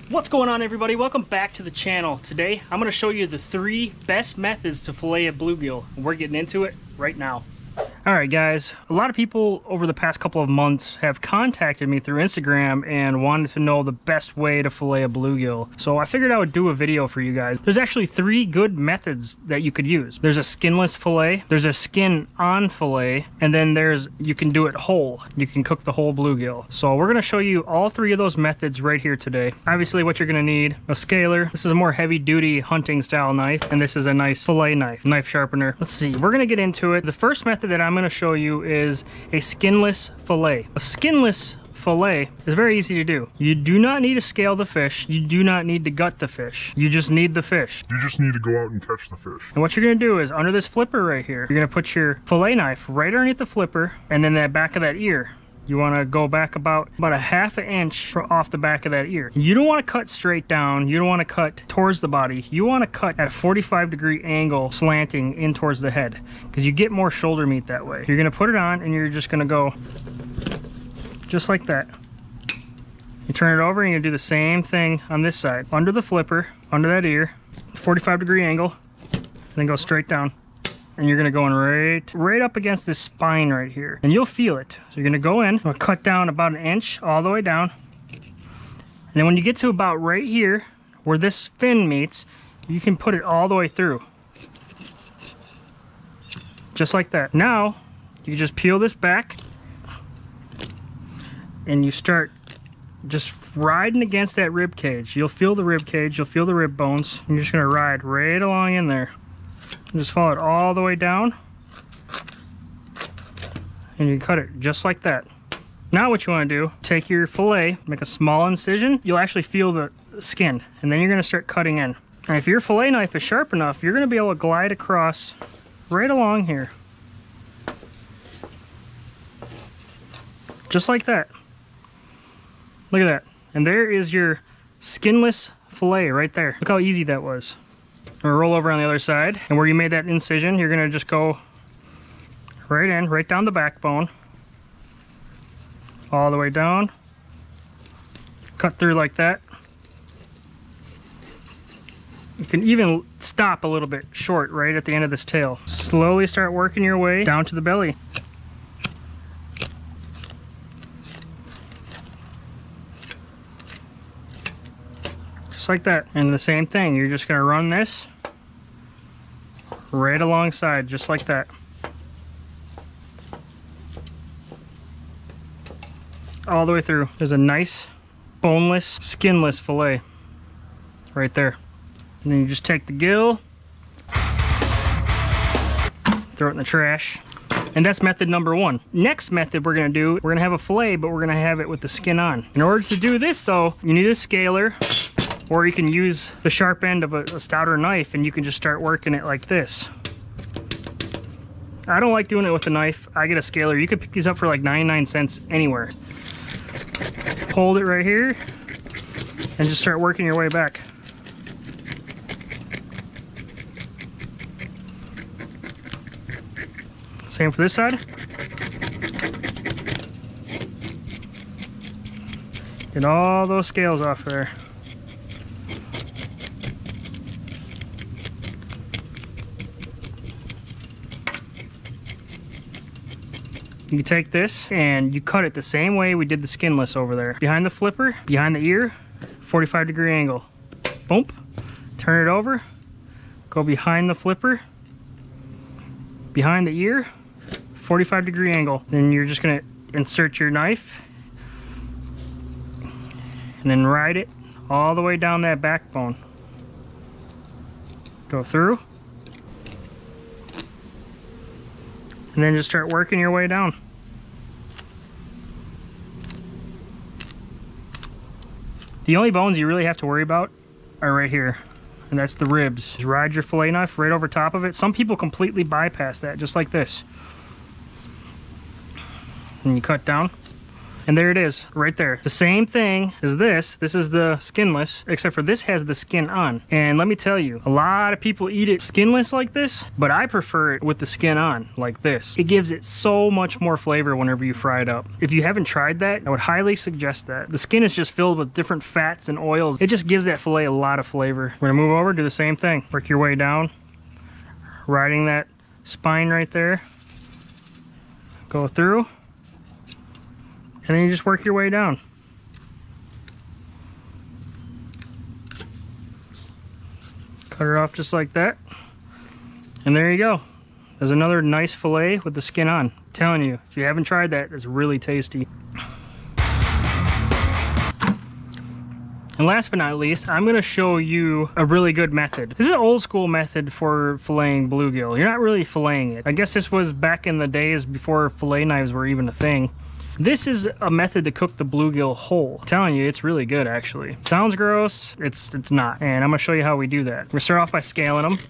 What's going on, everybody? Welcome back to the channel. Today I'm going to show you the 3 best methods to fillet a bluegill. We're getting into it right now. Alright guys, a lot of people over the past couple of months have contacted me through Instagram and wanted to know the best way to fillet a bluegill. So I figured I would do a video for you guys. There's actually 3 good methods that you could use. There's a skinless fillet, there's a skin-on fillet, and then you can do it whole. You can cook the whole bluegill. So we're going to show you all 3 of those methods right here today. Obviously what you're going to need: a scaler. This is a more heavy-duty hunting style knife, and this is a nice fillet knife sharpener. Let's see, we're going to get into it. The first method that I'm going to show you is a skinless fillet. A skinless fillet is very easy to do. You do not need to scale the fish. You do not need to gut the fish. You just need the fish. You just need to go out and catch the fish. And what you're going to do is, under this flipper right here, you're going to put your fillet knife right underneath the flipper, and then that back of that ear. You want to go back about a half an inch off the back of that ear. You don't want to cut straight down. You don't want to cut towards the body. You want to cut at a 45-degree angle, slanting in towards the head, because you get more shoulder meat that way. You're going to put it on, and you're just going to go just like that. You turn it over, and you're going to do the same thing on this side. Under the flipper, under that ear, 45-degree angle, and then go straight down. And you're gonna go in right up against this spine right here, and you'll feel it. So you're gonna go in, cut down about 1 inch all the way down, and then when you get to about right here where this fin meets, you can put it all the way through, just like that. Now you just peel this back, and you start just riding against that rib cage. You'll feel the rib cage, you'll feel the rib bones, and you're just gonna ride right along in there. Just follow it all the way down, and you cut it just like that. Now what you want to do, take your fillet, make a small incision. You'll actually feel the skin, and then you're going to start cutting in. And if your fillet knife is sharp enough, you're going to be able to glide across right along here, just like that. Look at that. And there is your skinless fillet right there. Look how easy that was. We'll roll over on the other side, and where you made that incision, you're going to just go right down the backbone, all the way down, cut through like that. You can even stop a little bit short right at the end of this tail. Slowly start working your way down to the belly. Just like that. And the same thing, you're just going to run this right alongside, just like that. All the way through. There's a nice boneless, skinless fillet right there. And then you just take the gill, throw it in the trash. And that's method number 1. Next method we're going to do, we're going to have a fillet, but we're going to have it with the skin on. In order to do this though, you need a scaler, or you can use the sharp end of a stouter knife, and you can just start working it like this. I don't like doing it with a knife. I get a scaler. You could pick these up for like 99 cents anywhere. Hold it right here, and just start working your way back. Same for this side. Get all those scales off there. You take this and you cut it the same way we did the skinless over there. Behind the flipper, behind the ear, 45-degree angle. Boom. Turn it over. Go behind the flipper, behind the ear, 45-degree angle. Then you're just going to insert your knife and then ride it all the way down that backbone. Go through. And then just start working your way down. The only bones you really have to worry about are right here, and that's the ribs. Just ride your fillet knife right over top of it. Some people completely bypass that, just like this. And you cut down. And there it is, right there. The same thing as this. This is the skinless, except for this has the skin on. And let me tell you, a lot of people eat it skinless like this, but I prefer it with the skin on, like this. It gives it so much more flavor whenever you fry it up. If you haven't tried that, I would highly suggest that. The skin is just filled with different fats and oils. It just gives that filet a lot of flavor. We're gonna move over, do the same thing. Work your way down, riding that spine right there. Go through, and then you just work your way down. Cut her off just like that. And there you go. There's another nice filet with the skin on. I'm telling you, if you haven't tried that, it's really tasty. And last but not least, I'm gonna show you a really good method. This is an old school method for filleting bluegill. You're not really filleting it. I guess this was back in the days before fillet knives were even a thing. This is a method to cook the bluegill whole. I'm telling you, it's really good actually. It sounds gross, it's not. And I'm gonna show you how we do that. We're gonna start off by scaling them.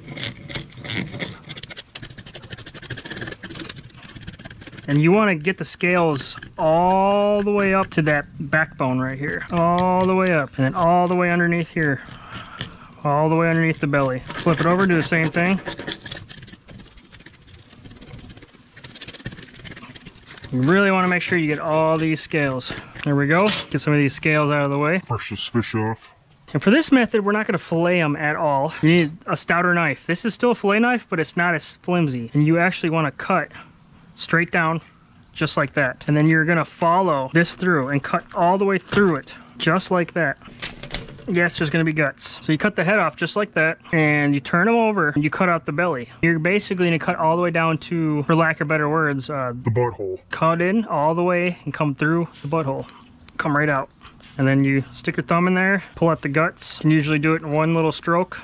And you want to get the scales all the way up to that backbone right here. All the way up. And then all the way underneath here. All the way underneath the belly. Flip it over, do the same thing. You really want to make sure you get all these scales. There we go. Get some of these scales out of the way. Brush this fish off. And for this method, we're not going to fillet them at all. You need a stouter knife. This is still a fillet knife, but it's not as flimsy. And you actually want to cut straight down, just like that. And then you're gonna follow this through and cut all the way through it, just like that. Yes, there's gonna be guts. So you cut the head off just like that, and you turn them over, and you cut out the belly. You're basically gonna cut all the way down to, for lack of better words, the butthole. Cut in all the way and come through the butthole. Come right out. And then you stick your thumb in there, pull out the guts. You can usually do it in one little stroke.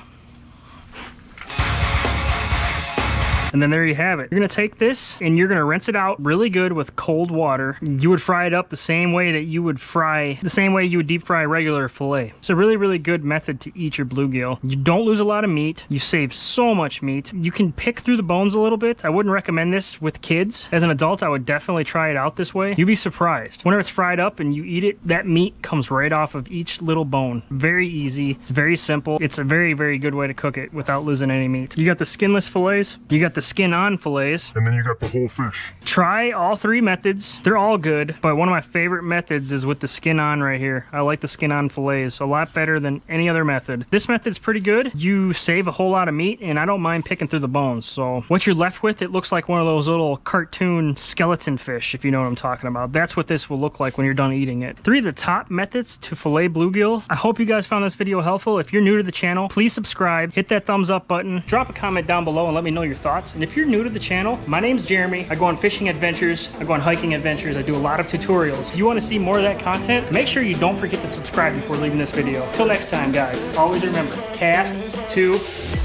And then there you have it. You're gonna take this and you're gonna rinse it out really good with cold water. You would fry it up the same way that you would deep fry regular filet. It's a really, really good method to eat your bluegill. You don't lose a lot of meat. You save so much meat. You can pick through the bones a little bit. I wouldn't recommend this with kids. As an adult, I would definitely try it out this way. You'd be surprised. Whenever it's fried up and you eat it, that meat comes right off of each little bone. Very easy. It's very simple. It's a very, very good way to cook it without losing any meat. You got the skinless fillets. You got the skin on fillets, and then you got the whole fish. Try all three methods. They're all good, but one of my favorite methods is with the skin on right here. I like the skin on fillets a lot better than any other method. This method's pretty good. You save a whole lot of meat, and I don't mind picking through the bones. So what you're left with, it looks like one of those little cartoon skeleton fish, if you know what I'm talking about. That's what this will look like when you're done eating it. 3 of the top methods to fillet bluegill. I hope you guys found this video helpful. If you're new to the channel, please subscribe, hit that thumbs up button, drop a comment down below and let me know your thoughts. And if you're new to the channel, my name's Jeremy. I go on fishing adventures, I go on hiking adventures, I do a lot of tutorials. If you want to see more of that content, make sure you don't forget to subscribe before leaving this video. Till next time, guys, always remember, cast to